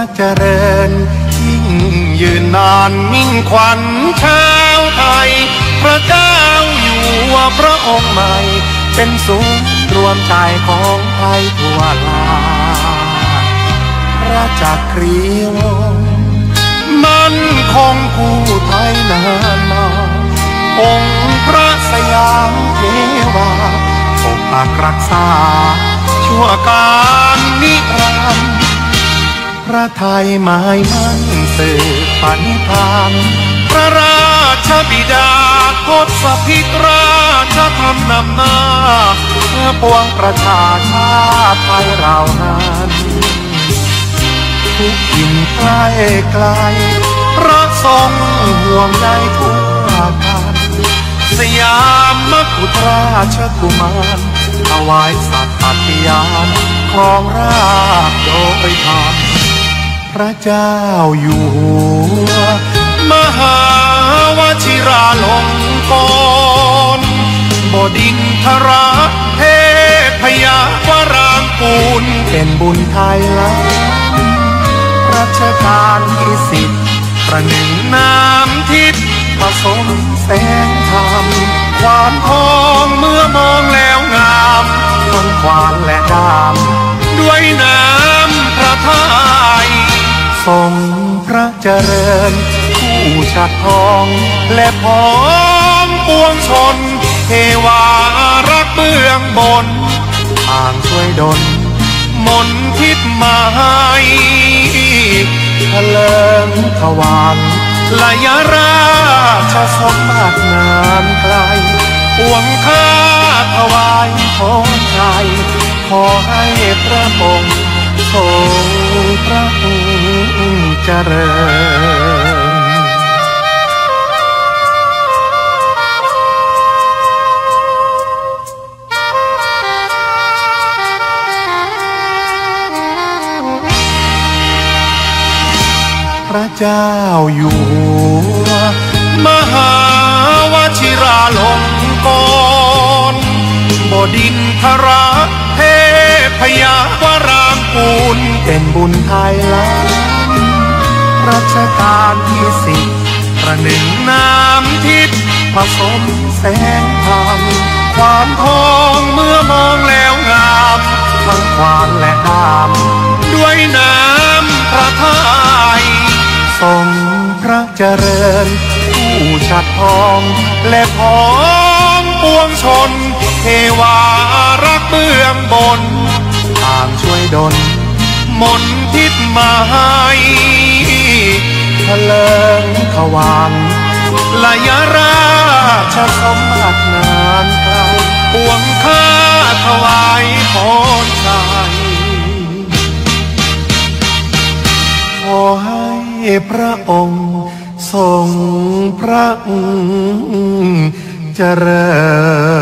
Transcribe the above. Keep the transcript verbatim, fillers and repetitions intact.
ระเจริญยิ่งยืนนานมิ่งขวัญชาวไทยพระเจ้าอยู่หัวพระองค์ใหม่เป็นศูนย์รวมใจของไทยทั่วลาพระจักรีวงศ์มันคงคู่ไทยนานมาองค์พระสยามเทวาปกปักรักษาชั่วการนิรันดร์พระไทยหมายมั่นสืบปณิธานพระราชบิดาทศพิตราชธรรมนำหน้าเพื่อปวงประชาชาติไทยเรานั้นทุกถิ่นใกล้ไกลพระทรงห่วงใยทุกประการสยามมกุฎราชกุมารถวายสัตย์ปฏิญาณครองราชย์โดยธรรมพระเจ้าอยู่หัวมหาวชิราลงกรณ์บดินทรเทพยวรางกูลเป็นบุญไทยล้ำรัชกาลที่สิบประหนึ่งน้ำทิพย์ผสมแสงธรรมควานทองเมื่อมองแล้วงามทั้งควานและดามด้วยน้ำพระทัยทรงพระเจริญผู้ชัดทองและพ้องปวงชนเทวารักเบื้องบนต่างช่วยดลมนทิศมาให้เถลิงถวานลายราชสมบัตินานไกลปวงข้าถวายพรชัยขอให้พระองค์ทรงพระเจริญพระเจ้าอยู่หัวมหาวชิราลงกรณ์บดินทรเทพยวรางกูลเป็นบุญไทยล้ำรัชกาลที่สิบประหนึ่งน้ำทิพย์ผสมแสงธรรมความทองเมื่อมองแล้วงามทั้งควานและดามด้วยน้ำพระทัยทรงพระเจริญผู้ชัดทองและพ้องปวงชนเทวารักเบื้องบนต่างช่วยดลมนทิศมาให้เถลิงถวานลายราชสมบัตินานไกลปวงข้าถวายพรชัยขอให้พระองค์ทรงพระเจริญ